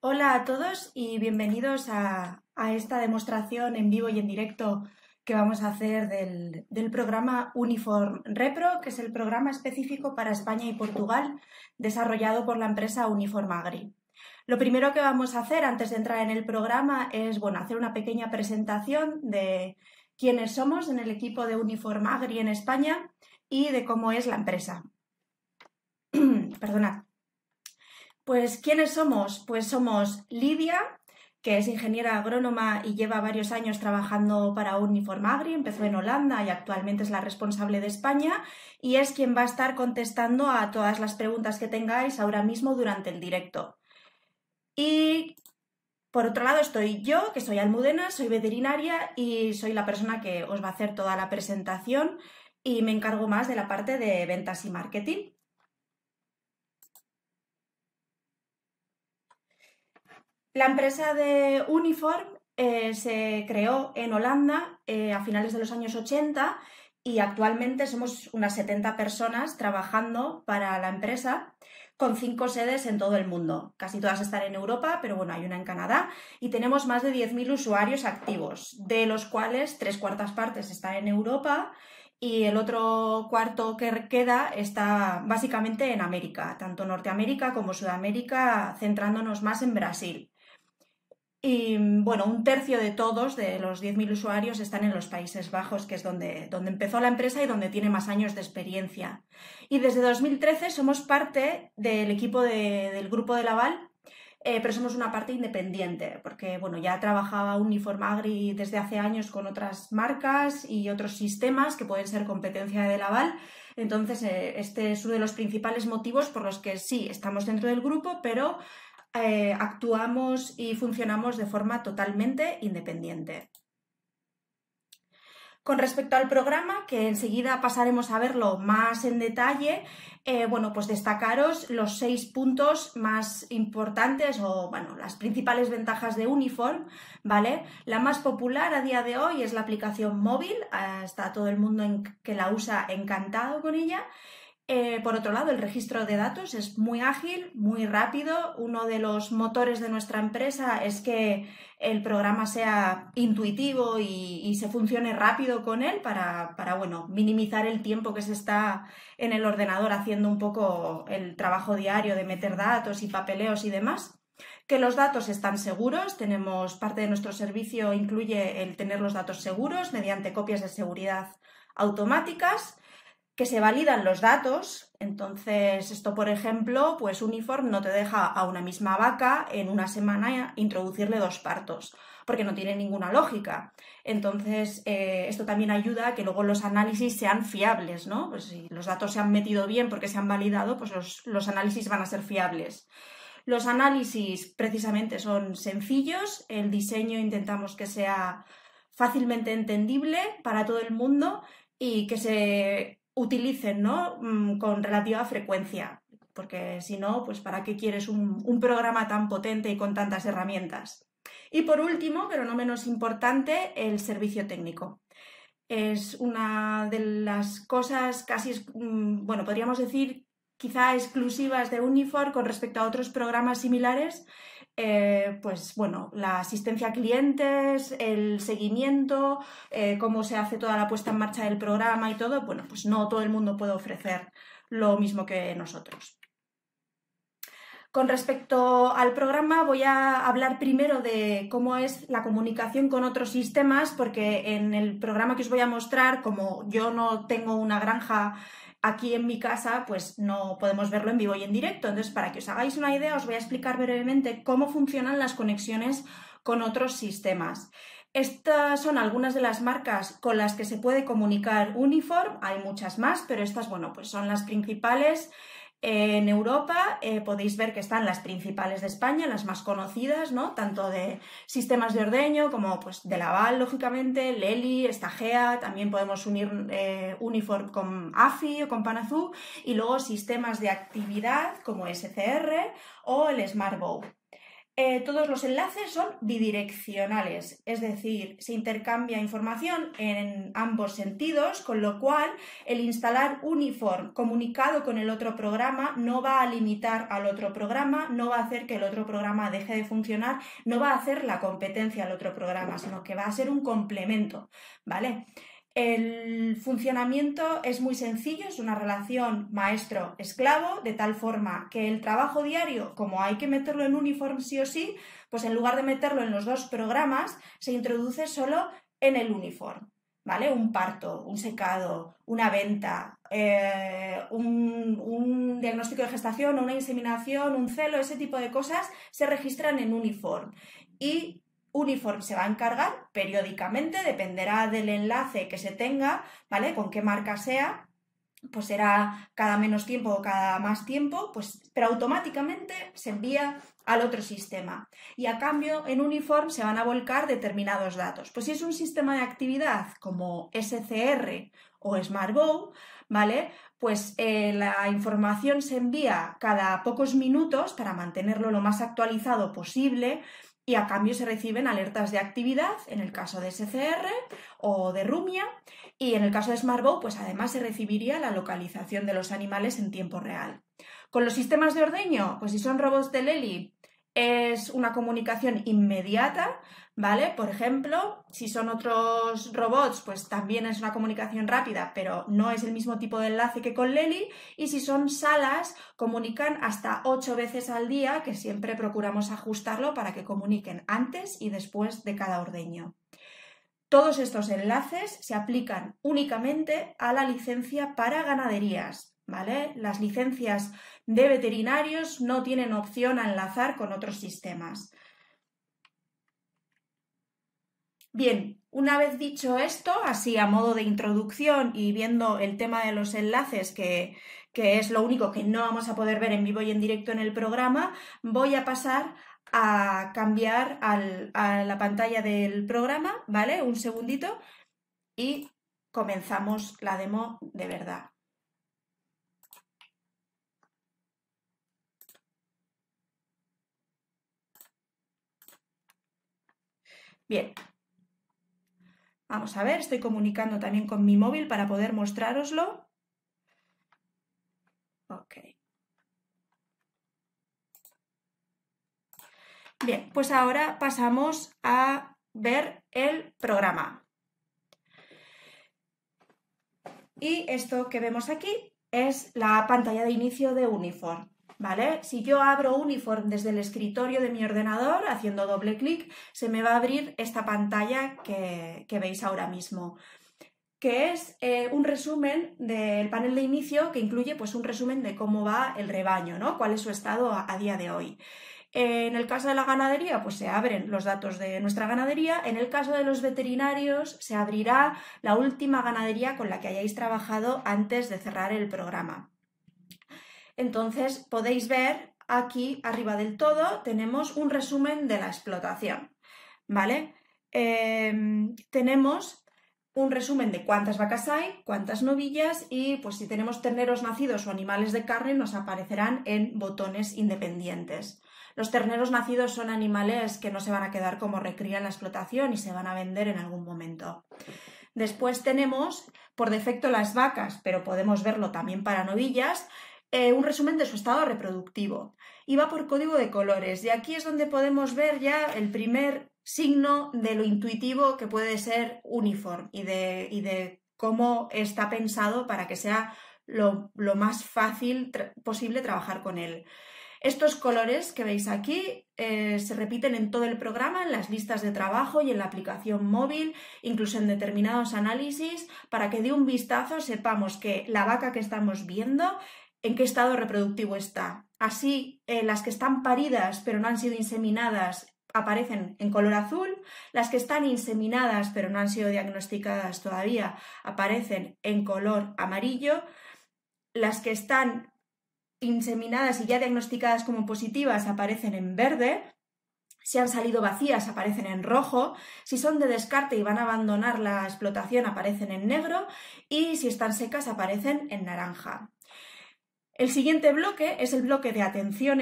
Hola a todos y bienvenidos a esta demostración en vivo y en directo que vamos a hacer del programa Uniform Repro, que es el programa específico para España y Portugal desarrollado por la empresa Uniform Agri. Lo primero que vamos a hacer antes de entrar en el programa es hacer una pequeña presentación de quiénes somos en el equipo de Uniform Agri en España y de cómo es la empresa. Perdonad. Pues, ¿quiénes somos? Pues somos Lidia, que es ingeniera agrónoma y lleva varios años trabajando para Uniform Agri, empezó en Holanda y actualmente es la responsable de España y es quien va a estar contestando a todas las preguntas que tengáis ahora mismo durante el directo. Y por otro lado estoy yo, que soy Almudena, soy veterinaria y soy la persona que os va a hacer toda la presentación y me encargo más de la parte de ventas y marketing. La empresa de Uniform se creó en Holanda a finales de los años 80 y actualmente somos unas 70 personas trabajando para la empresa con 5 sedes en todo el mundo. Casi todas están en Europa, pero bueno, hay una en Canadá y tenemos más de 10.000 usuarios activos, de los cuales 3/4 partes están en Europa y el otro cuarto que queda está básicamente en América, tanto Norteamérica como Sudamérica, centrándonos más en Brasil. Y bueno, un tercio de todos, de los 10.000 usuarios, están en los Países Bajos, que es donde empezó la empresa y donde tiene más años de experiencia. Y desde 2013 somos parte del equipo del grupo de Laval, pero somos una parte independiente, porque bueno, ya trabajaba Uniform Agri desde hace años con otras marcas y otros sistemas que pueden ser competencia de Laval. Entonces, este es uno de los principales motivos por los que sí, estamos dentro del grupo, pero actuamos y funcionamos de forma totalmente independiente. Con respecto al programa, que enseguida pasaremos a verlo más en detalle, pues destacaros los 6 puntos más importantes o las principales ventajas de Uniform, ¿vale? La más popular a día de hoy es la aplicación móvil, está todo el mundo que la usa encantado con ella. Por otro lado, el registro de datos es muy ágil, muy rápido. Uno de los motores de nuestra empresa es que el programa sea intuitivo y se funcione rápido con él para minimizar el tiempo que se está en el ordenador haciendo un poco el trabajo diario de meter datos y papeleos y demás. Que los datos están seguros, tenemos parte de nuestro servicio incluye el tener los datos seguros mediante copias de seguridad automáticas, que se validan los datos. Entonces, esto, por ejemplo, pues Uniform no te deja a una misma vaca en una semana introducirle 2 partos, porque no tiene ninguna lógica. Entonces, esto también ayuda a que luego los análisis sean fiables, ¿no? Pues si los datos se han metido bien porque se han validado, pues los análisis van a ser fiables. Los análisis precisamente son sencillos, el diseño intentamos que sea fácilmente entendible para todo el mundo y que se utilicen, ¿no? Con relativa frecuencia, porque si no, pues ¿para qué quieres un programa tan potente y con tantas herramientas? Y por último, pero no menos importante, el servicio técnico. Es una de las cosas casi, podríamos decir, quizá exclusivas de Uniform con respecto a otros programas similares. La asistencia a clientes, el seguimiento, cómo se hace toda la puesta en marcha del programa y todo, pues no todo el mundo puede ofrecer lo mismo que nosotros. Con respecto al programa, voy a hablar primero de cómo es la comunicación con otros sistemas, porque en el programa que os voy a mostrar, como yo no tengo una granja aquí en mi casa, pues no podemos verlo en vivo y en directo. Entonces, para que os hagáis una idea, os voy a explicar brevemente cómo funcionan las conexiones con otros sistemas. Estas son algunas de las marcas con las que se puede comunicar Uniform, hay muchas más, pero estas, pues son las principales. En Europa podéis ver que están las principales de España, las más conocidas, ¿no? Tanto de sistemas de ordeño como pues, de Laval, lógicamente, Lely, Stagea, también podemos unir Uniform con AFI o con Panazú, y luego sistemas de actividad como SCR o el SmartBow. Todos los enlaces son bidireccionales, es decir, se intercambia información en ambos sentidos, con lo cual el instalar Uniform comunicado con el otro programa no va a limitar al otro programa, no va a hacer que el otro programa deje de funcionar, no va a hacer la competencia al otro programa, sino que va a ser un complemento, ¿vale? El funcionamiento es muy sencillo, es una relación maestro-esclavo, de tal forma que el trabajo diario, como hay que meterlo en Uniform sí o sí, pues en lugar de meterlo en los dos programas, se introduce solo en el Uniform, ¿vale? Un parto, un secado, una venta, un diagnóstico de gestación, una inseminación, un celo, ese tipo de cosas se registran en Uniform. Y Uniform se va a encargar periódicamente, dependerá del enlace que se tenga, ¿vale? Con qué marca sea, pues será cada menos tiempo o cada más tiempo, pues, pero automáticamente se envía al otro sistema. Y a cambio, en Uniform se van a volcar determinados datos. Pues si es un sistema de actividad como SCR o SmartBow, ¿vale? Pues la información se envía cada pocos minutos para mantenerlo lo más actualizado posible, y a cambio se reciben alertas de actividad en el caso de SCR o de Rumia, y en el caso de SmartBow pues además se recibiría la localización de los animales en tiempo real. Con los sistemas de ordeño, pues si son robots de Lely, es una comunicación inmediata, ¿vale? Por ejemplo, si son otros robots, pues también es una comunicación rápida, pero no es el mismo tipo de enlace que con Lely. Y si son salas, comunican hasta 8 veces al día, que siempre procuramos ajustarlo para que comuniquen antes y después de cada ordeño. Todos estos enlaces se aplican únicamente a la licencia para ganaderías, ¿vale? Las licencias de veterinarios no tienen opción a enlazar con otros sistemas. Bien, una vez dicho esto, así a modo de introducción y viendo el tema de los enlaces, que es lo único que no vamos a poder ver en vivo y en directo en el programa, voy a pasar a cambiar a la pantalla del programa, ¿vale? Un segundito y comenzamos la demo de verdad. Bien, vamos a ver, estoy comunicando también con mi móvil para poder mostrároslo. Ok. Bien, pues ahora pasamos a ver el programa. Y esto que vemos aquí es la pantalla de inicio de Uniform, ¿vale? Si yo abro Uniform desde el escritorio de mi ordenador, haciendo doble clic, se me va a abrir esta pantalla que veis ahora mismo, que es un resumen del panel de inicio, que incluye pues un resumen de cómo va el rebaño, ¿no? Cuál es su estado a día de hoy. En el caso de la ganadería, pues se abren los datos de nuestra ganadería. En el caso de los veterinarios, se abrirá la última ganadería con la que hayáis trabajado antes de cerrar el programa. Entonces, podéis ver aquí arriba del todo, tenemos un resumen de la explotación, ¿vale? Tenemos un resumen de cuántas vacas hay, cuántas novillas, y pues si tenemos terneros nacidos o animales de carne nos aparecerán en botones independientes. Los terneros nacidos son animales que no se van a quedar como recría en la explotación y se van a vender en algún momento. Después tenemos por defecto las vacas, pero podemos verlo también para novillas, un resumen de su estado reproductivo. Y va por código de colores, y aquí es donde podemos ver ya el primer signo de lo intuitivo que puede ser Uniform y de cómo está pensado para que sea lo más fácil posible trabajar con él. Estos colores que veis aquí se repiten en todo el programa, en las listas de trabajo y en la aplicación móvil, incluso en determinados análisis, para que de un vistazo sepamos que la vaca que estamos viendo, en qué estado reproductivo está. Así, las que están paridas pero no han sido inseminadas aparecen en color azul, las que están inseminadas pero no han sido diagnosticadas todavía aparecen en color amarillo, las que están inseminadas y ya diagnosticadas como positivas aparecen en verde, si han salido vacías aparecen en rojo, si son de descarte y van a abandonar la explotación aparecen en negro, y si están secas aparecen en naranja. El siguiente bloque es el bloque de atenciones,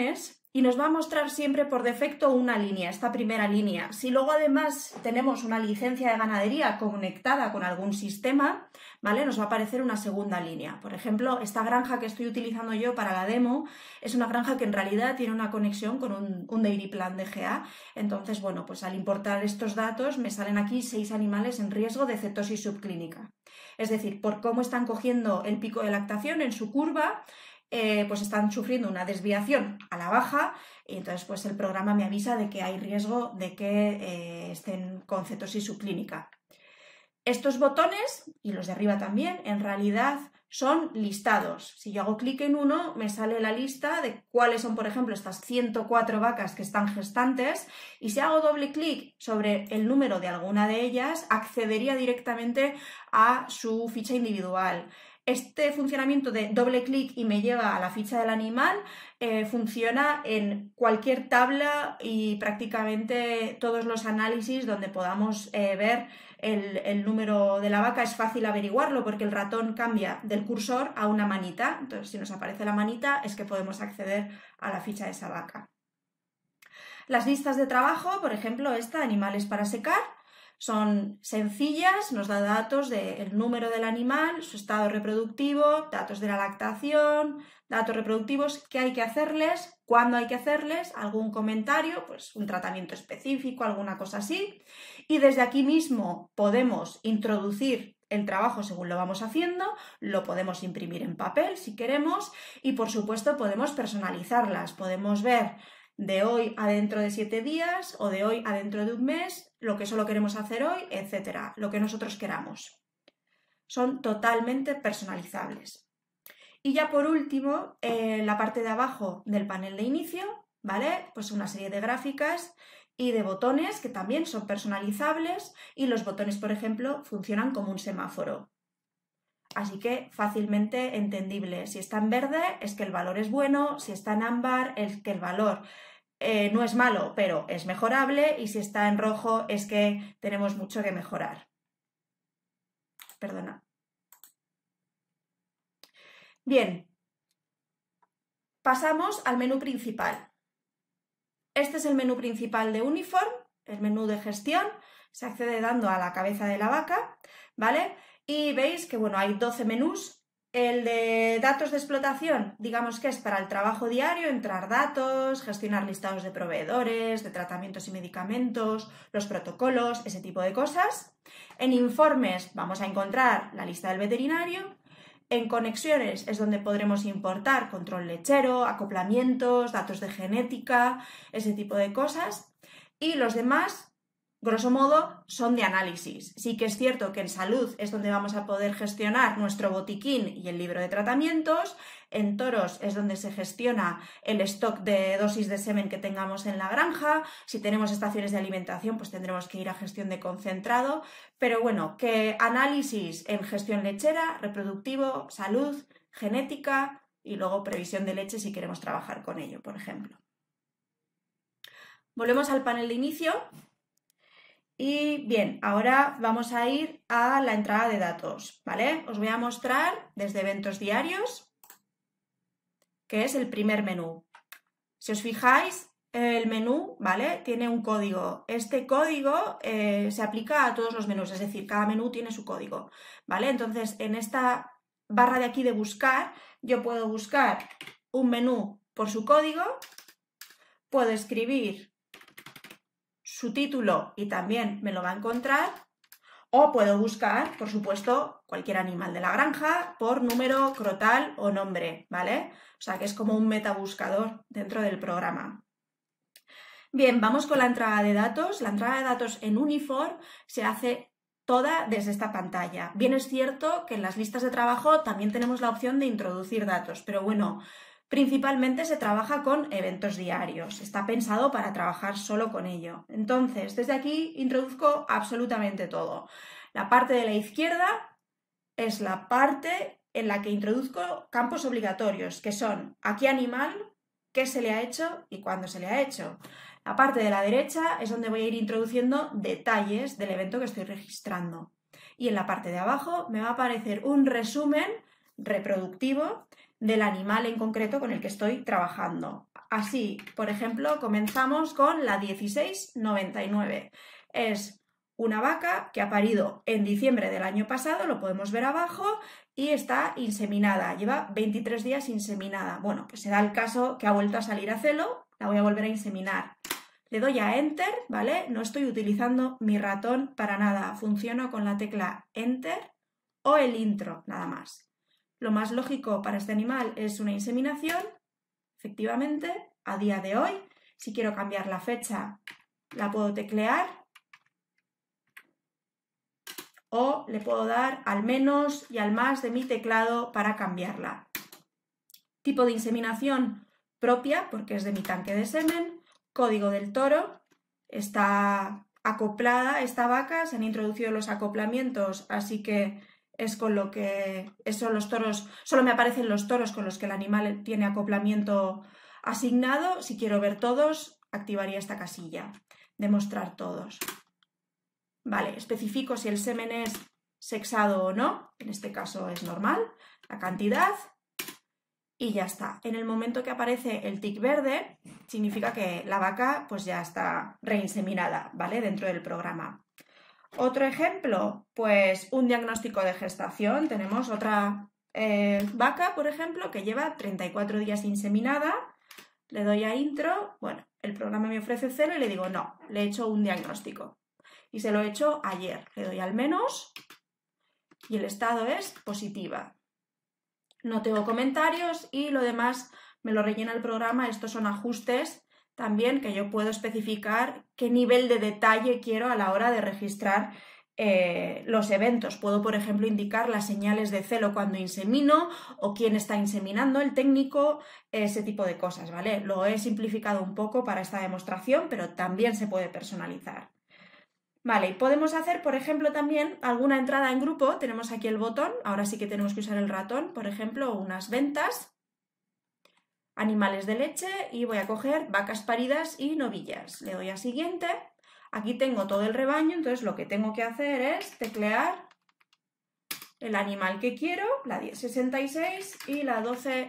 y nos va a mostrar siempre por defecto una línea, esta primera línea. Si luego además tenemos una licencia de ganadería conectada con algún sistema, ¿vale? Nos va a aparecer una segunda línea. Por ejemplo, esta granja que estoy utilizando yo para la demo es una granja que en realidad tiene una conexión con un Dairy Plan DGA. Entonces, bueno, pues al importar estos datos me salen aquí 6 animales en riesgo de cetosis subclínica. Es decir, por cómo están cogiendo el pico de lactación en su curva, pues están sufriendo una desviación a la baja y entonces pues el programa me avisa de que hay riesgo de que estén con cetosis subclínica. Estos botones, y los de arriba también, en realidad son listados. Si yo hago clic en uno, me sale la lista de cuáles son, por ejemplo, estas 104 vacas que están gestantes, y si hago doble clic sobre el número de alguna de ellas, accedería directamente a su ficha individual. Este funcionamiento de doble clic y me lleva a la ficha del animal funciona en cualquier tabla y prácticamente todos los análisis donde podamos ver el número de la vaca. Es fácil averiguarlo porque el ratón cambia del cursor a una manita. Entonces, si nos aparece la manita es que podemos acceder a la ficha de esa vaca. Las listas de trabajo, por ejemplo, esta, animales para secar, son sencillas, nos da datos del número del animal, su estado reproductivo, datos de la lactación, datos reproductivos, qué hay que hacerles, cuándo hay que hacerles, algún comentario, pues un tratamiento específico, alguna cosa así. Y desde aquí mismo podemos introducir el trabajo según lo vamos haciendo, lo podemos imprimir en papel si queremos y por supuesto podemos personalizarlas, podemos ver de hoy a dentro de 7 días o de hoy a dentro de un mes, lo que solo queremos hacer hoy, etcétera, lo que nosotros queramos. Son totalmente personalizables. Y ya por último, la parte de abajo del panel de inicio, ¿vale? Pues una serie de gráficas y de botones que también son personalizables y los botones, por ejemplo, funcionan como un semáforo. Así que fácilmente entendible. Si está en verde es que el valor es bueno, si está en ámbar es que el valor no es malo, pero es mejorable, y si está en rojo es que tenemos mucho que mejorar. Perdona. Bien, pasamos al menú principal. Este es el menú principal de Uniform, el menú de gestión. Se accede dando a la cabeza de la vaca, ¿vale? Y veis que, bueno, hay 12 menús. El de datos de explotación, digamos que es para el trabajo diario, entrar datos, gestionar listados de proveedores, de tratamientos y medicamentos, los protocolos, ese tipo de cosas. En informes vamos a encontrar la lista del veterinario. En conexiones es donde podremos importar control lechero, acoplamientos, datos de genética, ese tipo de cosas. Y los demás, grosso modo, son de análisis. Sí que es cierto que en salud es donde vamos a poder gestionar nuestro botiquín y el libro de tratamientos. En toros es donde se gestiona el stock de dosis de semen que tengamos en la granja. Si tenemos estaciones de alimentación, pues tendremos que ir a gestión de concentrado. Pero bueno, que análisis en gestión lechera, reproductivo, salud, genética y luego previsión de leche si queremos trabajar con ello, por ejemplo. Volvemos al panel de inicio. Y bien, ahora vamos a ir a la entrada de datos, ¿vale? Os voy a mostrar desde eventos diarios, que es el primer menú. Si os fijáis, el menú, ¿vale? Tiene un código. Este código se aplica a todos los menús, es decir, cada menú tiene su código, ¿vale? Entonces, en esta barra de aquí de buscar, yo puedo buscar un menú por su código, puedo escribir su título y también me lo va a encontrar, o puedo buscar, por supuesto, cualquier animal de la granja por número, crotal o nombre, ¿vale? O sea que es como un metabuscador dentro del programa. Bien, vamos con la entrada de datos. La entrada de datos en Uniform se hace toda desde esta pantalla. Bien es cierto que en las listas de trabajo también tenemos la opción de introducir datos, pero bueno, principalmente se trabaja con eventos diarios, está pensado para trabajar solo con ello. Entonces, desde aquí introduzco absolutamente todo. La parte de la izquierda es la parte en la que introduzco campos obligatorios, que son a qué animal, qué se le ha hecho y cuándo se le ha hecho. La parte de la derecha es donde voy a ir introduciendo detalles del evento que estoy registrando. Y en la parte de abajo me va a aparecer un resumen reproductivo del animal en concreto con el que estoy trabajando. Así, por ejemplo, comenzamos con la 1699. Es una vaca que ha parido en diciembre del año pasado, lo podemos ver abajo, y está inseminada. Lleva 23 días inseminada. Bueno, pues se da el caso que ha vuelto a salir a celo, la voy a volver a inseminar. Le doy a Enter, ¿vale? No estoy utilizando mi ratón para nada. Funciono con la tecla Enter o el intro, nada más. Lo más lógico para este animal es una inseminación. Efectivamente, a día de hoy, si quiero cambiar la fecha, la puedo teclear o le puedo dar al menos y al más de mi teclado para cambiarla. Tipo de inseminación propia, porque es de mi tanque de semen. Código del toro. Está acoplada esta vaca, se han introducido los acoplamientos, así que es con lo que eso, los toros, solo me aparecen los toros con los que el animal tiene acoplamiento asignado. Si quiero ver todos, activaría esta casilla de mostrar todos. Vale, especifico si el semen es sexado o no, en este caso es normal, la cantidad y ya está. En el momento que aparece el tic verde, significa que la vaca pues ya está reinseminada, ¿vale? Dentro del programa. Otro ejemplo, pues un diagnóstico de gestación. Tenemos otra vaca, por ejemplo, que lleva 34 días inseminada. Le doy a intro, bueno, el programa me ofrece 0 y le digo no, le he hecho un diagnóstico. Y se lo he hecho ayer. Le doy al menos y el estado es positiva. No tengo comentarios y lo demás me lo rellena el programa. Estos son ajustes también que yo puedo especificar qué nivel de detalle quiero a la hora de registrar los eventos. Puedo, por ejemplo, indicar las señales de celo cuando insemino o quién está inseminando, el técnico, ese tipo de cosas, ¿vale? Lo he simplificado un poco para esta demostración, pero también se puede personalizar. Vale, podemos hacer, por ejemplo, también alguna entrada en grupo. Tenemos aquí el botón, ahora sí que tenemos que usar el ratón, por ejemplo, unas ventas, animales de leche y voy a coger vacas paridas y novillas. Le doy a siguiente. Aquí tengo todo el rebaño, entonces lo que tengo que hacer es teclear el animal que quiero, la 1066 y la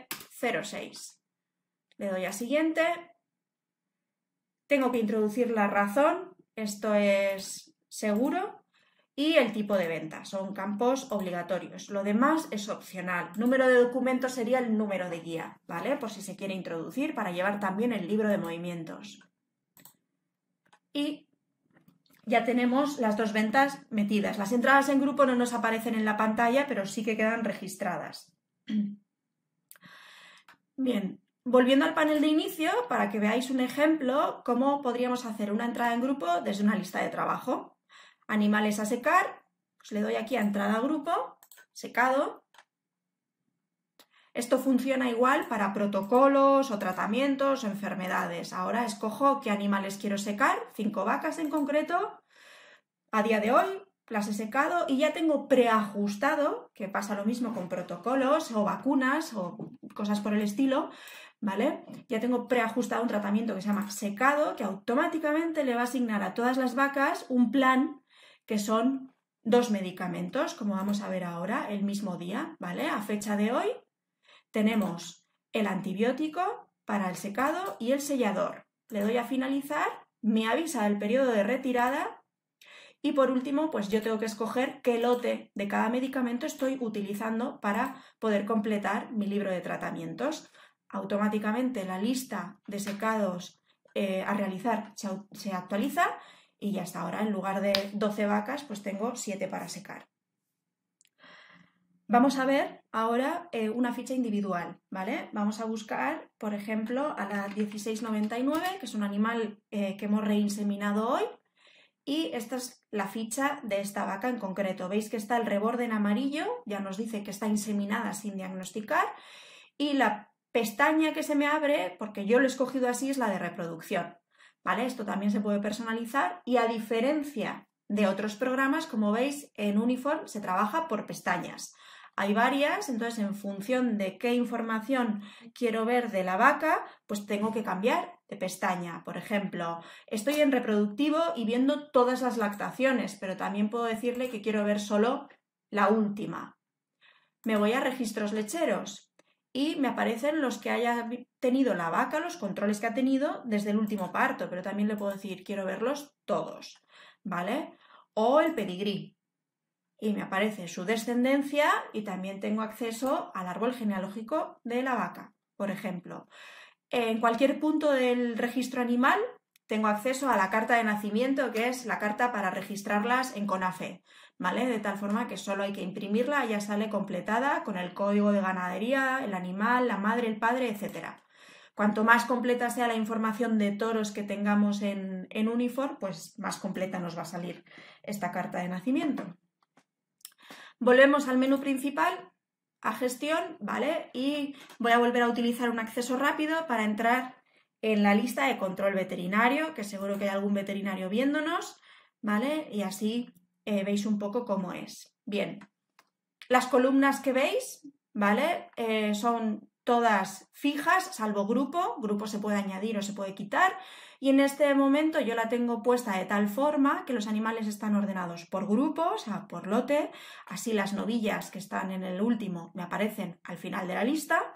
1206. Le doy a siguiente. Tengo que introducir la razón, esto es seguro, y el tipo de venta, son campos obligatorios. Lo demás es opcional. Número de documento sería el número de guía, ¿vale? Por si se quiere introducir para llevar también el libro de movimientos. Y ya tenemos las dos ventas metidas. Las entradas en grupo no nos aparecen en la pantalla, pero sí que quedan registradas. Bien, volviendo al panel de inicio, para que veáis un ejemplo, cómo podríamos hacer una entrada en grupo desde una lista de trabajo. Animales a secar, pues le doy aquí a entrada a grupo, secado. Esto funciona igual para protocolos o tratamientos o enfermedades. Ahora escojo qué animales quiero secar, 5 vacas en concreto. A día de hoy las he secado y ya tengo preajustado, que pasa lo mismo con protocolos o vacunas o cosas por el estilo, ¿vale? Ya tengo preajustado un tratamiento que se llama secado, que automáticamente le va a asignar a todas las vacas un plan que son 2 medicamentos, como vamos a ver ahora, el mismo día, ¿vale? A fecha de hoy tenemos el antibiótico para el secado y el sellador. Le doy a finalizar, me avisa el periodo de retirada y por último, pues yo tengo que escoger qué lote de cada medicamento estoy utilizando para poder completar mi libro de tratamientos. Automáticamente la lista de secados a realizar se actualiza y ya está. Ahora en lugar de 12 vacas, pues tengo 7 para secar. Vamos a ver ahora una ficha individual, ¿vale? Vamos a buscar, por ejemplo, a la 1699, que es un animal que hemos reinseminado hoy, y esta es la ficha de esta vaca en concreto. Veis que está el reborde en amarillo, ya nos dice que está inseminada sin diagnosticar, y la pestaña que se me abre, porque yo lo he escogido así, es la de reproducción, ¿vale? Esto también se puede personalizar y a diferencia de otros programas, como veis, en Uniform se trabaja por pestañas. Hay varias, entonces en función de qué información quiero ver de la vaca, pues tengo que cambiar de pestaña. Por ejemplo, estoy en reproductivo y viendo todas las lactaciones, pero también puedo decirle que quiero ver solo la última. Me voy a registros lecheros y me aparecen los que haya tenido la vaca, los controles que ha tenido desde el último parto, pero también le puedo decir, quiero verlos todos, ¿vale? O el pedigrí, y me aparece su descendencia y también tengo acceso al árbol genealógico de la vaca, por ejemplo. En cualquier punto del registro animal tengo acceso a la carta de nacimiento, que es la carta para registrarlas en CONAFE, ¿vale? De tal forma que solo hay que imprimirla y ya sale completada con el código de ganadería, el animal, la madre, el padre, etc. Cuanto más completa sea la información de toros que tengamos en Uniform, pues más completa nos va a salir esta carta de nacimiento. Volvemos al menú principal, a gestión, ¿vale? Y voy a volver a utilizar un acceso rápido para entrar en la lista de control veterinario, que seguro que hay algún veterinario viéndonos, ¿vale? Y así veis un poco cómo es. Bien, las columnas que veis, ¿vale? Son todas fijas, salvo grupo. Grupo se puede añadir o se puede quitar. Y en este momento yo la tengo puesta de tal forma que los animales están ordenados por grupo, o sea, por lote. Así las novillas que están en el último me aparecen al final de la lista.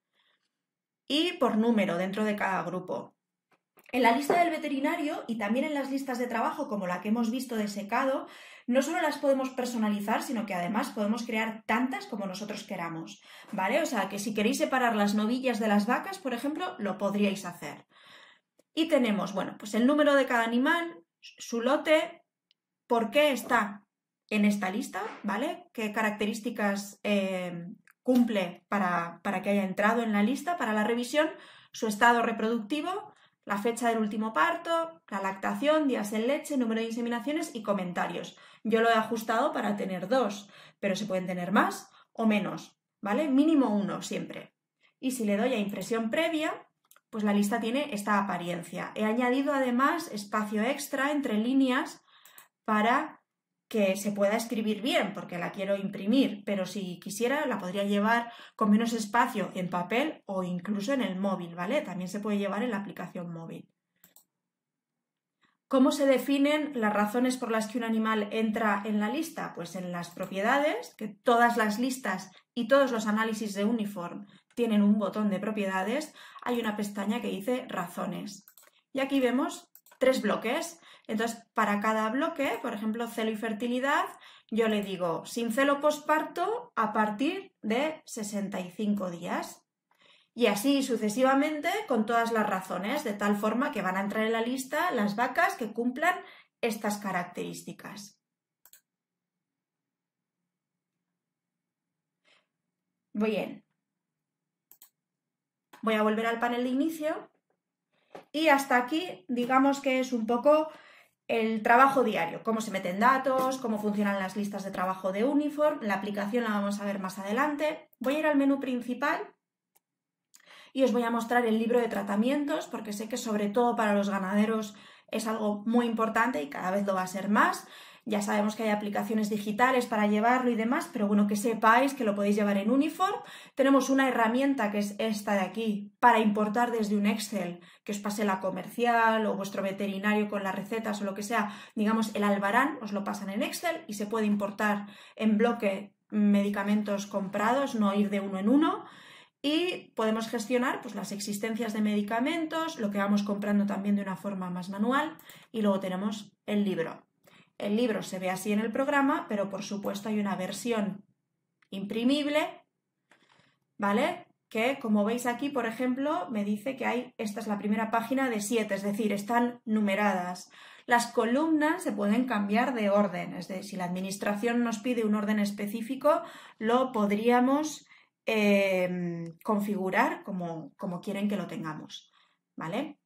Y por número dentro de cada grupo. En la lista del veterinario y también en las listas de trabajo, como la que hemos visto de secado, no solo las podemos personalizar, sino que además podemos crear tantas como nosotros queramos, ¿vale? O sea, que si queréis separar las novillas de las vacas, por ejemplo, lo podríais hacer. Y tenemos, bueno, pues el número de cada animal, su lote, por qué está en esta lista, ¿vale? Qué características cumple para que haya entrado en la lista para la revisión, su estado reproductivo, la fecha del último parto, la lactación, días en leche, número de inseminaciones y comentarios. Yo lo he ajustado para tener 2, pero se pueden tener más o menos, ¿vale? Mínimo 1 siempre. Y si le doy a impresión previa, pues la lista tiene esta apariencia. He añadido además espacio extra entre líneas para que se pueda escribir bien, porque la quiero imprimir, pero si quisiera la podría llevar con menos espacio en papel o incluso en el móvil, ¿vale? También se puede llevar en la aplicación móvil. ¿Cómo se definen las razones por las que un animal entra en la lista? Pues en las propiedades, que todas las listas y todos los análisis de Uniform tienen un botón de propiedades, hay una pestaña que dice razones. Y aquí vemos 3 bloques. Entonces, para cada bloque, por ejemplo, celo y fertilidad, yo le digo sin celo posparto a partir de 65 días. Y así sucesivamente con todas las razones, de tal forma que van a entrar en la lista las vacas que cumplan estas características. Bien. Voy a volver al panel de inicio y hasta aquí digamos que es un poco el trabajo diario, cómo se meten datos, cómo funcionan las listas de trabajo de Uniform. La aplicación la vamos a ver más adelante. Voy a ir al menú principal y os voy a mostrar el libro de tratamientos, porque sé que sobre todo para los ganaderos es algo muy importante y cada vez lo va a ser más. Ya sabemos que hay aplicaciones digitales para llevarlo y demás, pero bueno, que sepáis que lo podéis llevar en Uniform. Tenemos una herramienta que es esta de aquí para importar desde un Excel, que os pase la comercial o vuestro veterinario con las recetas o lo que sea, digamos el albarán, os lo pasan en Excel y se puede importar en bloque medicamentos comprados, no ir de uno en uno. Y podemos gestionar pues, las existencias de medicamentos, lo que vamos comprando también de una forma más manual y luego tenemos el libro. El libro se ve así en el programa, pero por supuesto hay una versión imprimible, ¿vale? Que como veis aquí, por ejemplo, me dice que esta es la primera página de 7, es decir, están numeradas. Las columnas se pueden cambiar de orden, es decir, si la administración nos pide un orden específico, lo podríamos configurar como quieren que lo tengamos, ¿vale?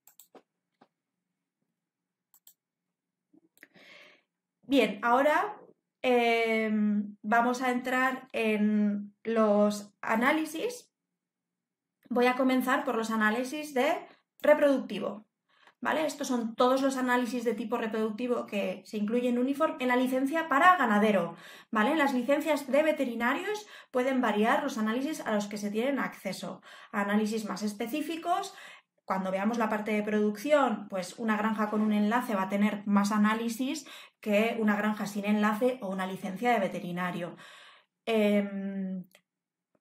Bien, ahora vamos a entrar en los análisis. Voy a comenzar por los análisis de reproductivo, ¿vale? Estos son todos los análisis de tipo reproductivo que se incluyen en Uniform en la licencia para ganadero, ¿vale? En las licencias de veterinarios pueden variar los análisis a los que se tienen acceso. A análisis más específicos. Cuando veamos la parte de producción, pues una granja con un enlace va a tener más análisis que una granja sin enlace o una licencia de veterinario.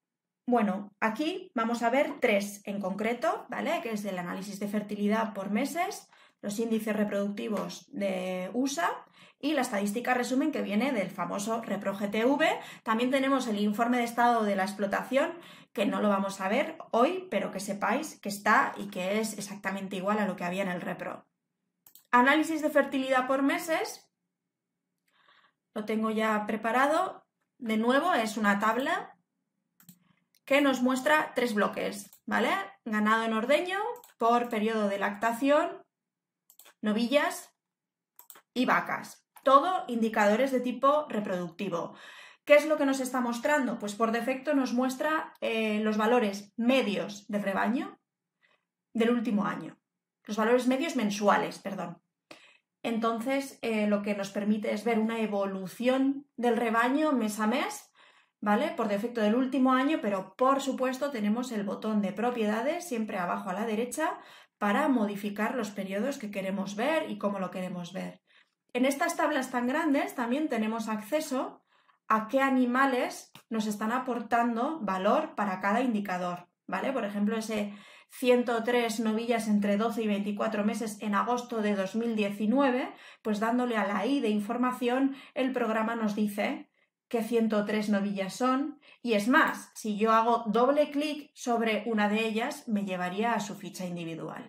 Bueno, aquí vamos a ver 3 en concreto, ¿vale? Que es el análisis de fertilidad por meses, los índices reproductivos de USA y la estadística resumen que viene del famoso ReproGTV. También tenemos el informe de estado de la explotación, que no lo vamos a ver hoy, pero que sepáis que está y que es exactamente igual a lo que había en el Repro. Análisis de fertilidad por meses, lo tengo ya preparado. De nuevo, es una tabla que nos muestra 3 bloques, ¿vale? Ganado en ordeño por periodo de lactación, novillas y vacas. Todo indicadores de tipo reproductivo. ¿Qué es lo que nos está mostrando? Pues por defecto nos muestra los valores medios del rebaño del último año. Los valores medios mensuales, perdón. Entonces, lo que nos permite es ver una evolución del rebaño mes a mes, ¿vale? Por defecto del último año, pero por supuesto tenemos el botón de propiedades siempre abajo a la derecha para modificar los periodos que queremos ver y cómo lo queremos ver. En estas tablas tan grandes también tenemos acceso a qué animales nos están aportando valor para cada indicador, ¿vale? Por ejemplo, ese 103 novillas entre 12 y 24 meses en agosto de 2019, pues dándole a la I de información, el programa nos dice que 103 novillas son, y es más, si yo hago doble clic sobre una de ellas, me llevaría a su ficha individual.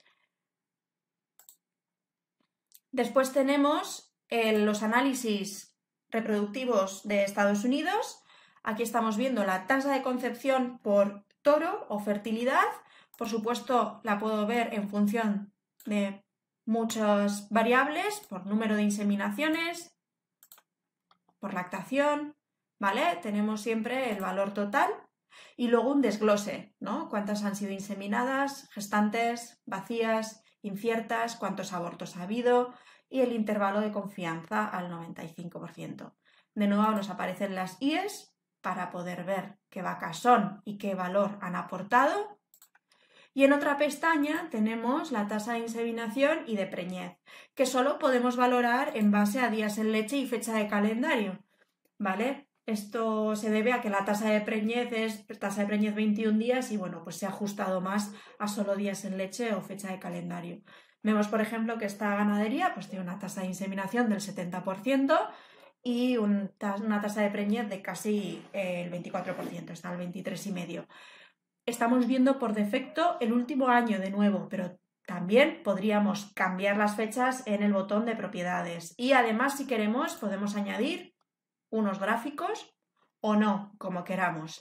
Después tenemos los análisis reproductivos de Estados Unidos. Aquí estamos viendo la tasa de concepción por toro o fertilidad. Por supuesto, la puedo ver en función de muchas variables, por número de inseminaciones, por lactación, ¿vale? Tenemos siempre el valor total y luego un desglose, ¿no? Cuántas han sido inseminadas, gestantes, vacías, inciertas, cuántos abortos ha habido y el intervalo de confianza al 95%. De nuevo nos aparecen las IES para poder ver qué vacas son y qué valor han aportado. Y en otra pestaña tenemos la tasa de inseminación y de preñez, que solo podemos valorar en base a días en leche y fecha de calendario, ¿vale? Esto se debe a que la tasa de preñez es tasa de preñez 21 días y bueno, pues se ha ajustado más a solo días en leche o fecha de calendario. Vemos, por ejemplo, que esta ganadería pues tiene una tasa de inseminación del 70% y una tasa de preñez de casi el 24%, está al 23,5%. Estamos viendo por defecto el último año de nuevo, pero también podríamos cambiar las fechas en el botón de propiedades. Y además, si queremos, podemos añadir unos gráficos o no, como queramos.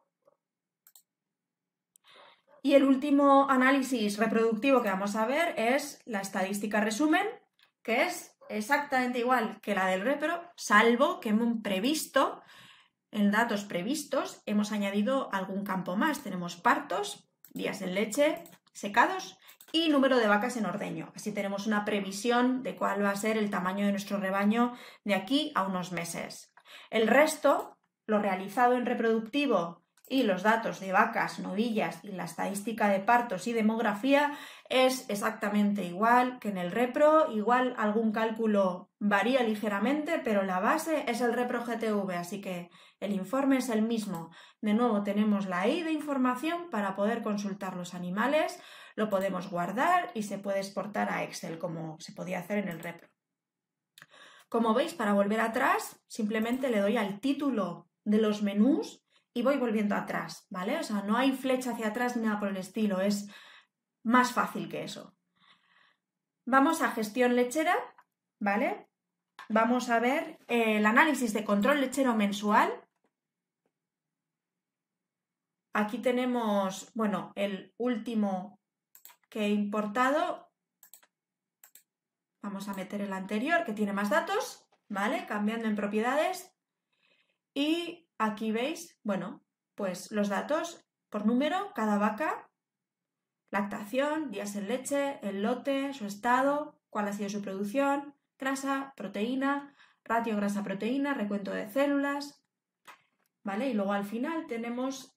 Y el último análisis reproductivo que vamos a ver es la estadística resumen, que es exactamente igual que la del Repro, salvo que hemos previsto, en datos previstos, hemos añadido algún campo más. Tenemos partos, días en leche, secados y número de vacas en ordeño. Así tenemos una previsión de cuál va a ser el tamaño de nuestro rebaño de aquí a unos meses. El resto, lo realizado en reproductivo y los datos de vacas, novillas y la estadística de partos y demografía es exactamente igual que en el Repro. Igual algún cálculo varía ligeramente, pero la base es el ReproGTV, así que el informe es el mismo. De nuevo tenemos la I de información para poder consultar los animales, lo podemos guardar y se puede exportar a Excel como se podía hacer en el Repro. Como veis, para volver atrás, simplemente le doy al título de los menús y voy volviendo atrás, ¿vale? O sea, no hay flecha hacia atrás ni nada por el estilo, es más fácil que eso. Vamos a gestión lechera, ¿vale? Vamos a ver el análisis de control lechero mensual. Aquí tenemos, bueno, el último que he importado. Vamos a meter el anterior, que tiene más datos, ¿vale? Cambiando en propiedades. Y aquí veis, bueno, pues los datos por número, cada vaca, lactación, días en leche, el lote, su estado, cuál ha sido su producción, grasa, proteína, ratio grasa-proteína, recuento de células, ¿vale? Y luego al final tenemos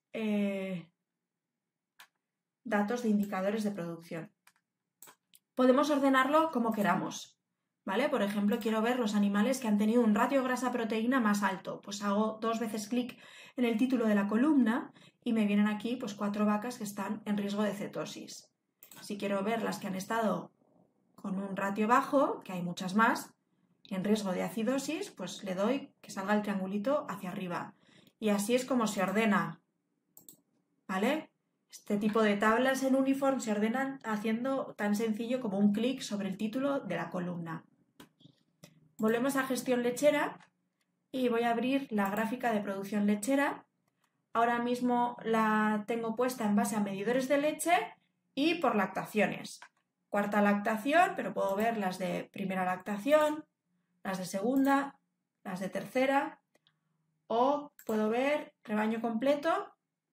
datos de indicadores de producción. Podemos ordenarlo como queramos, ¿vale? Por ejemplo, quiero ver los animales que han tenido un ratio grasa-proteína más alto. Pues hago 2 veces clic en el título de la columna y me vienen aquí pues 4 vacas que están en riesgo de cetosis. Si quiero ver las que han estado con un ratio bajo, que hay muchas más, en riesgo de acidosis, pues le doy que salga el triangulito hacia arriba. Y así es como se ordena, ¿vale? Este tipo de tablas en Uniform se ordenan haciendo tan sencillo como un clic sobre el título de la columna. Volvemos a gestión lechera y voy a abrir la gráfica de producción lechera. Ahora mismo la tengo puesta en base a medidores de leche y por lactaciones. Cuarta lactación, pero puedo ver las de primera lactación, las de segunda, las de tercera, o puedo ver rebaño completo,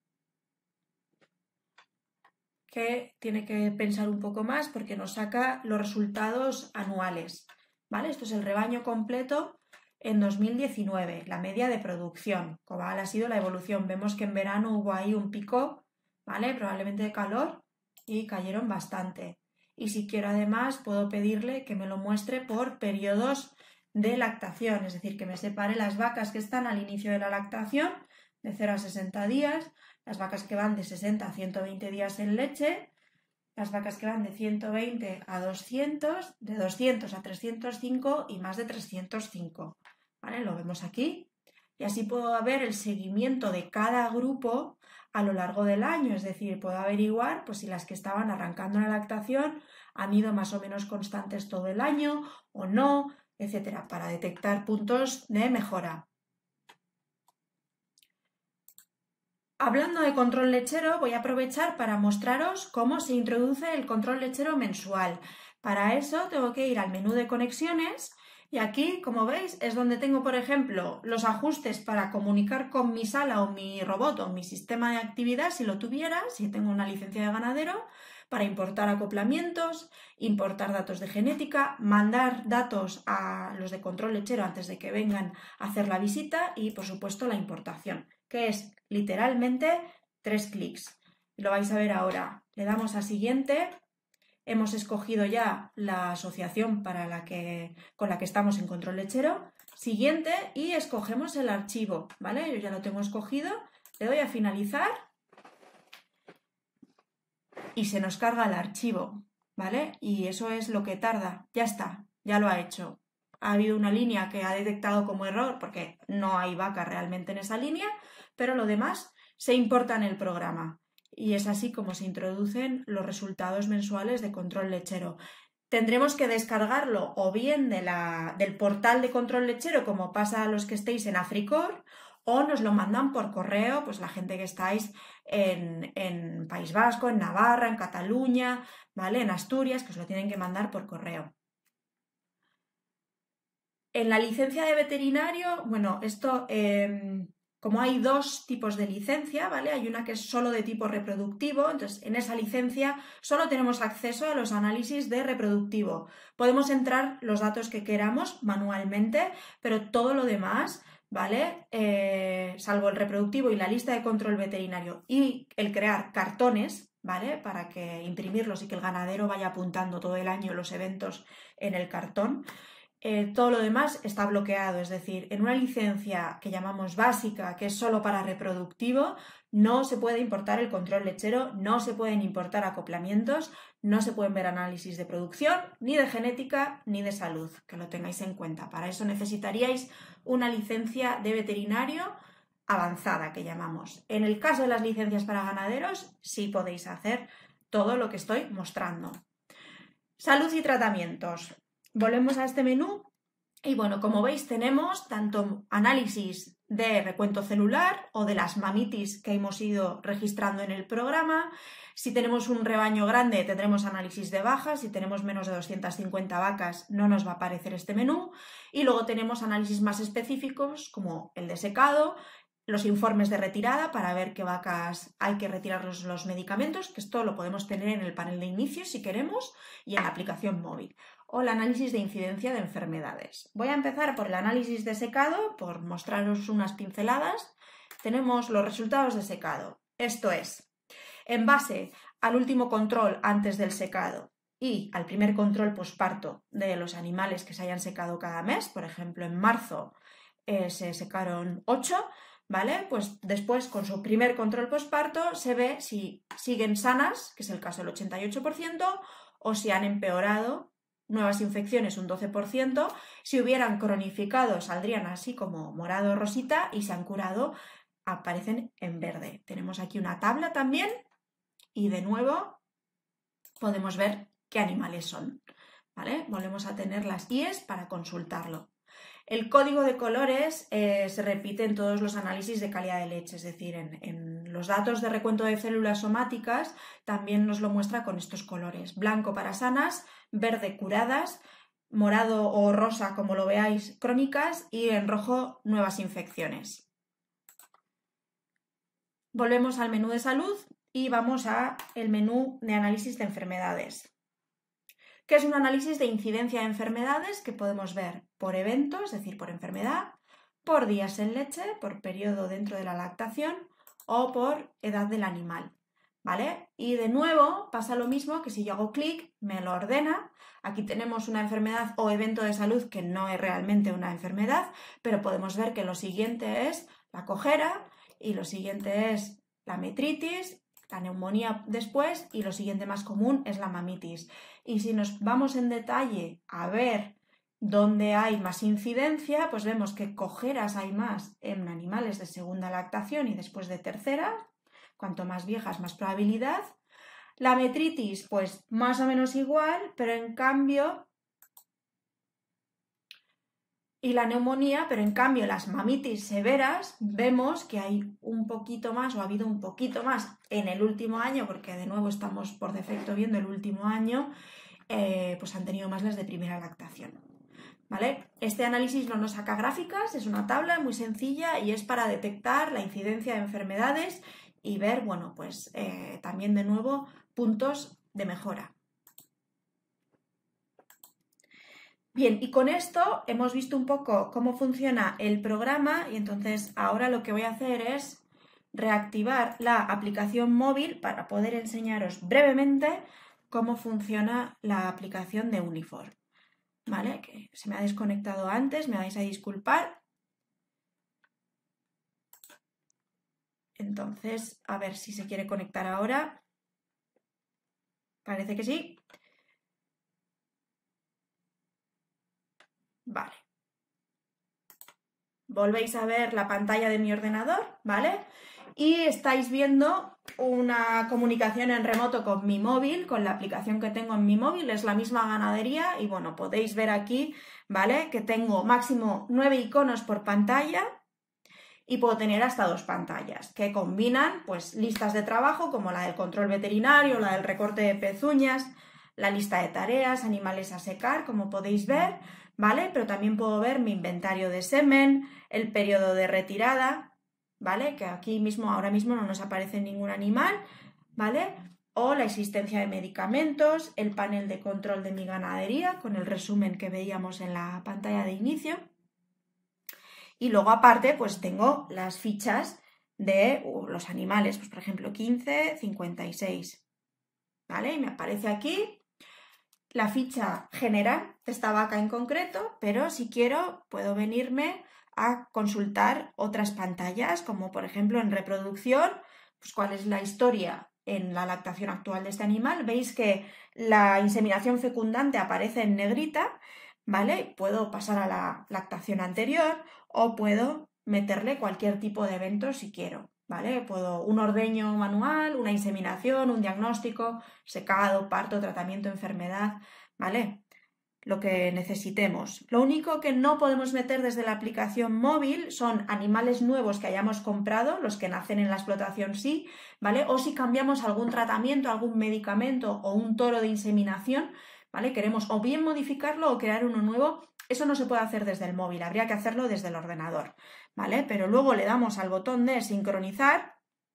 que tiene que pensar un poco más porque nos saca los resultados anuales, ¿vale? Esto es el rebaño completo en 2019, la media de producción, cuál ha sido la evolución. Vemos que en verano hubo ahí un pico, ¿vale? Probablemente de calor y cayeron bastante. Y si quiero además puedo pedirle que me lo muestre por periodos de lactación, es decir, que me separe las vacas que están al inicio de la lactación de 0 a 60 días, las vacas que van de 60 a 120 días en leche, las vacas que van de 120 a 200, de 200 a 305 y más de 305. ¿Vale? Lo vemos aquí. Y así puedo ver el seguimiento de cada grupo a lo largo del año, es decir, puedo averiguar pues, si las que estaban arrancando la lactación han ido más o menos constantes todo el año o no, etcétera, para detectar puntos de mejora. Hablando de control lechero, voy a aprovechar para mostraros cómo se introduce el control lechero mensual. Para eso tengo que ir al menú de conexiones y aquí, como veis, es donde tengo, por ejemplo, los ajustes para comunicar con mi sala o mi robot o mi sistema de actividad, si lo tuviera, si tengo una licencia de ganadero, para importar acoplamientos, importar datos de genética, mandar datos a los de control lechero antes de que vengan a hacer la visita y, por supuesto, la importación, que es literalmente 3 clics. Lo vais a ver ahora. Le damos a siguiente. Hemos escogido ya la asociación con la que estamos en control lechero. Siguiente y escogemos el archivo, ¿vale? Yo ya lo tengo escogido. Le doy a finalizar y se nos carga el archivo, ¿vale? Y eso es lo que tarda. Ya está, ya lo ha hecho. Ha habido una línea que ha detectado como error porque no hay vaca realmente en esa línea, pero lo demás se importa en el programa. Y es así como se introducen los resultados mensuales de control lechero. Tendremos que descargarlo o bien del portal de control lechero, como pasa a los que estéis en Africor, o nos lo mandan por correo, pues la gente que estáis en País Vasco, en Navarra, en Cataluña, ¿vale? En Asturias, que os lo tienen que mandar por correo. En la licencia de veterinario, bueno, esto... como hay 2 tipos de licencia, ¿vale? Hay una que es solo de tipo reproductivo, entonces en esa licencia solo tenemos acceso a los análisis de reproductivo. Podemos entrar los datos que queramos manualmente, pero todo lo demás, ¿vale? Salvo el reproductivo y la lista de control veterinario y el crear cartones, ¿vale? Para que imprimirlos y que el ganadero vaya apuntando todo el año los eventos en el cartón. Todo lo demás está bloqueado, es decir, en una licencia que llamamos básica, que es solo para reproductivo, no se puede importar el control lechero, no se pueden importar acoplamientos, no se pueden ver análisis de producción, ni de genética, ni de salud, que lo tengáis en cuenta. Para eso necesitaríais una licencia de veterinario avanzada, que llamamos. En el caso de las licencias para ganaderos, sí podéis hacer todo lo que estoy mostrando. Salud y tratamientos. Volvemos a este menú y bueno, como veis tenemos tanto análisis de recuento celular o de las mamitis que hemos ido registrando en el programa. Si tenemos un rebaño grande tendremos análisis de bajas, si tenemos menos de 250 vacas no nos va a aparecer este menú. Y luego tenemos análisis más específicos como el de secado, los informes de retirada para ver qué vacas hay que retirar los medicamentos, que esto lo podemos tener en el panel de inicio si queremos y en la aplicación móvil. O el análisis de incidencia de enfermedades. Voy a empezar por el análisis de secado, por mostraros unas pinceladas. Tenemos los resultados de secado. Esto es, en base al último control antes del secado y al primer control posparto de los animales que se hayan secado cada mes, por ejemplo en marzo se secaron 8, ¿vale? Pues después, con su primer control posparto, se ve si siguen sanas, que es el caso del 88%, o si han empeorado, nuevas infecciones un 12%, si hubieran cronificado saldrían así como morado o rosita y si han curado aparecen en verde. Tenemos aquí una tabla también y de nuevo podemos ver qué animales son, ¿vale? Volvemos a tener las IES para consultarlo. El código de colores se repite en todos los análisis de calidad de leche, es decir, en los datos de recuento de células somáticas también nos lo muestra con estos colores. Blanco para sanas, verde curadas, morado o rosa, como lo veáis, crónicas, y en rojo nuevas infecciones. Volvemos al menú de salud y vamos al menú de análisis de enfermedades, que es un análisis de incidencia de enfermedades que podemos ver por evento, es decir, por enfermedad, por días en leche, por periodo dentro de la lactación o por edad del animal, ¿vale? Y de nuevo pasa lo mismo que si yo hago clic, me lo ordena. Aquí tenemos una enfermedad o evento de salud que no es realmente una enfermedad, pero podemos ver que lo siguiente es la cojera y lo siguiente es la metritis, la neumonía después y lo siguiente más común es la mamitis. Y si nos vamos en detalle a ver dónde hay más incidencia, pues vemos que cojeras hay más en animales de segunda lactación y después de tercera, cuanto más viejas más probabilidad. La metritis pues más o menos igual, pero en cambio y la neumonía, pero en cambio las mamitis severas vemos que hay un poquito más o ha habido un poquito más en el último año, porque de nuevo estamos por defecto viendo el último año, pues han tenido más las de primera lactación, ¿vale? Este análisis no nos saca gráficas, es una tabla muy sencilla y es para detectar la incidencia de enfermedades y ver, bueno, pues también de nuevo puntos de mejora. Bien, y con esto hemos visto un poco cómo funciona el programa y entonces ahora lo que voy a hacer es reactivar la aplicación móvil para poder enseñaros brevemente cómo funciona la aplicación de Uniform, ¿vale? Que se me ha desconectado antes, me vais a disculpar. Entonces, a ver si se quiere conectar ahora. Parece que sí. Vale. Volvéis a ver la pantalla de mi ordenador, ¿vale? Y estáis viendo una comunicación en remoto con mi móvil, con la aplicación que tengo en mi móvil, es la misma ganadería y bueno, podéis ver aquí, ¿vale? Que tengo máximo 9 iconos por pantalla y puedo tener hasta 2 pantallas que combinan pues listas de trabajo como la del control veterinario, la del recorte de pezuñas, la lista de tareas, animales a secar, como podéis ver, ¿vale? Pero también puedo ver mi inventario de semen, el periodo de retirada, ¿vale? Que aquí mismo, ahora mismo no nos aparece ningún animal, ¿vale? O la existencia de medicamentos, el panel de control de mi ganadería con el resumen que veíamos en la pantalla de inicio. Y luego aparte pues tengo las fichas de los animales, pues por ejemplo 15, 56, ¿vale? Y me aparece aquí la ficha general de esta vaca en concreto, pero si quiero puedo venirme a consultar otras pantallas, como por ejemplo en reproducción, pues cuál es la historia en la lactación actual de este animal. Veis que la inseminación fecundante aparece en negrita, ¿vale? Puedo pasar a la lactación anterior o puedo meterle cualquier tipo de evento si quiero, ¿vale? Puedo un ordeño manual, una inseminación, un diagnóstico, secado, parto, tratamiento, enfermedad, ¿vale? Lo que necesitemos. Lo único que no podemos meter desde la aplicación móvil son animales nuevos que hayamos comprado, los que nacen en la explotación sí, ¿vale? O si cambiamos algún tratamiento, algún medicamento o un toro de inseminación, ¿vale? Queremos o bien modificarlo o crear uno nuevo. Eso no se puede hacer desde el móvil, habría que hacerlo desde el ordenador, ¿vale? Pero luego le damos al botón de sincronizar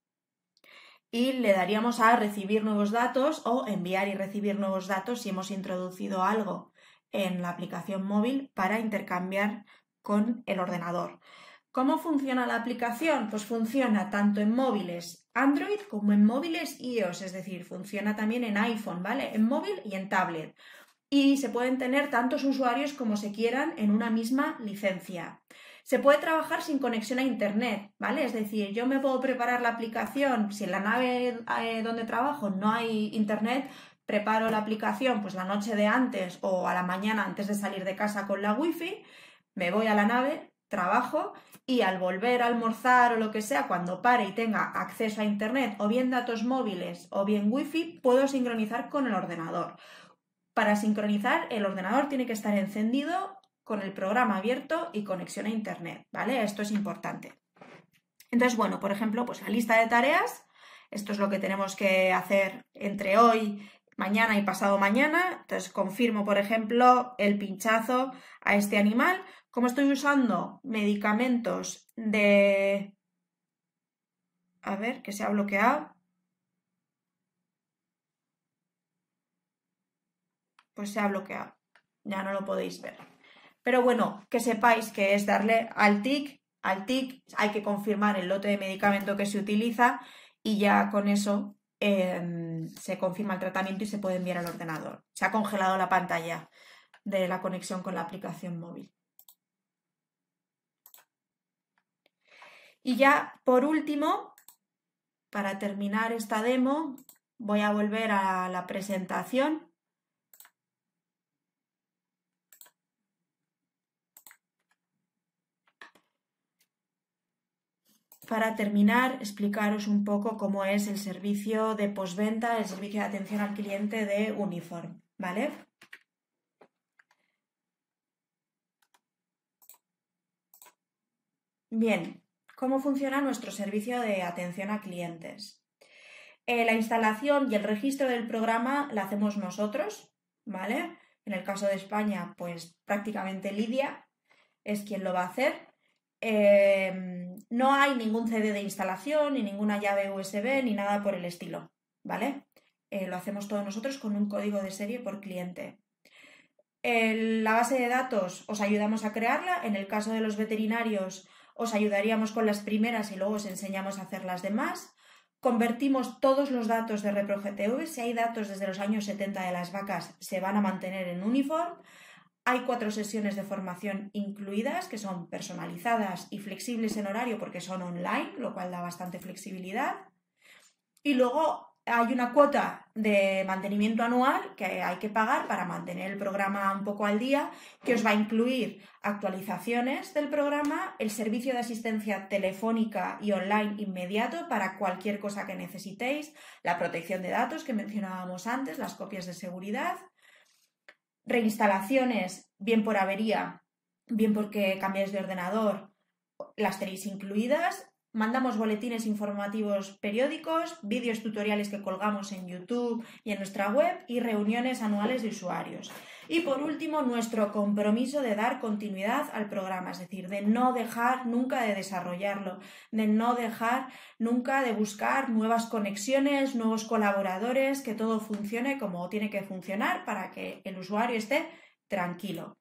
y le daríamos a recibir nuevos datos o enviar y recibir nuevos datos si hemos introducido algo en la aplicación móvil para intercambiar con el ordenador. ¿Cómo funciona la aplicación? Pues funciona tanto en móviles Android como en móviles iOS, es decir, funciona también en iPhone, ¿vale? En móvil y en tablet. Y se pueden tener tantos usuarios como se quieran en una misma licencia. Se puede trabajar sin conexión a internet, ¿vale? Es decir, yo me puedo preparar la aplicación, si en la nave donde trabajo no hay internet, preparo la aplicación pues la noche de antes o a la mañana antes de salir de casa con la wifi, me voy a la nave, trabajo y al volver a almorzar o lo que sea, cuando pare y tenga acceso a internet o bien datos móviles o bien wifi, puedo sincronizar con el ordenador. Para sincronizar, el ordenador tiene que estar encendido con el programa abierto y conexión a internet, ¿vale? Esto es importante. Entonces, bueno, por ejemplo, pues la lista de tareas, esto es lo que tenemos que hacer entre hoy, mañana y pasado mañana. Entonces, confirmo, por ejemplo, el pinchazo a este animal. Como estoy usando medicamentos de... A ver, que se ha bloqueado. Pues se ha bloqueado. Ya no lo podéis ver. Pero bueno, que sepáis que es darle al tic, hay que confirmar el lote de medicamento que se utiliza y ya con eso se confirma el tratamiento y se puede enviar al ordenador. Se ha congelado la pantalla de la conexión con la aplicación móvil. Y ya por último, para terminar esta demo, voy a volver a la presentación. Para terminar, explicaros un poco cómo es el servicio de postventa, el servicio de atención al cliente de Uniform, ¿vale? Bien, ¿cómo funciona nuestro servicio de atención a clientes? La instalación y el registro del programa la hacemos nosotros, ¿vale? En el caso de España, pues prácticamente Lidia es quien lo va a hacer. No hay ningún CD de instalación, ni ninguna llave USB, ni nada por el estilo, ¿vale? Lo hacemos todos nosotros con un código de serie por cliente. La base de datos os ayudamos a crearla. En el caso de los veterinarios os ayudaríamos con las primeras y luego os enseñamos a hacer las demás. Convertimos todos los datos de ReproGTV. Si hay datos desde los años 70 de las vacas, se van a mantener en Uniform. Hay 4 sesiones de formación incluidas que son personalizadas y flexibles en horario porque son online, lo cual da bastante flexibilidad. Y luego hay una cuota de mantenimiento anual que hay que pagar para mantener el programa un poco al día, que os va a incluir actualizaciones del programa, el servicio de asistencia telefónica y online inmediato para cualquier cosa que necesitéis, la protección de datos que mencionábamos antes, las copias de seguridad, reinstalaciones, bien por avería, bien porque cambiáis de ordenador, las tenéis incluidas. Mandamos boletines informativos periódicos, vídeos tutoriales que colgamos en YouTube y en nuestra web y reuniones anuales de usuarios. Y por último, nuestro compromiso de dar continuidad al programa, es decir, de no dejar nunca de desarrollarlo, de no dejar nunca de buscar nuevas conexiones, nuevos colaboradores, que todo funcione como tiene que funcionar para que el usuario esté tranquilo.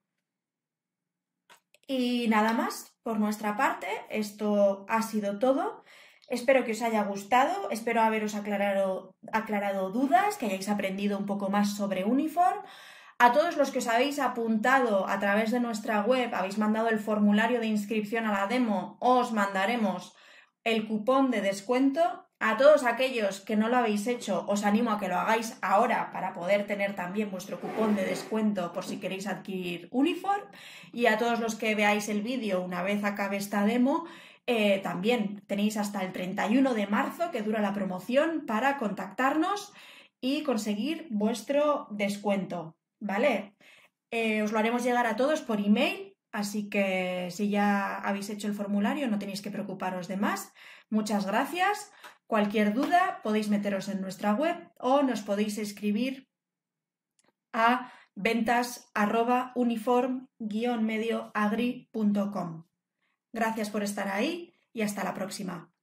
Y nada más, por nuestra parte, esto ha sido todo. Espero que os haya gustado, espero haberos aclarado dudas, que hayáis aprendido un poco más sobre Uniform. A todos los que os habéis apuntado a través de nuestra web, habéis mandado el formulario de inscripción a la demo, os mandaremos el cupón de descuento. A todos aquellos que no lo habéis hecho, os animo a que lo hagáis ahora para poder tener también vuestro cupón de descuento por si queréis adquirir Uniform. Y a todos los que veáis el vídeo una vez acabe esta demo, también tenéis hasta el 31 de marzo que dura la promoción para contactarnos y conseguir vuestro descuento, ¿vale? Os lo haremos llegar a todos por email, así que si ya habéis hecho el formulario no tenéis que preocuparos de más. Muchas gracias. Cualquier duda podéis meteros en nuestra web o nos podéis escribir a ventas@uniform-medioagri.com. Gracias por estar ahí y hasta la próxima.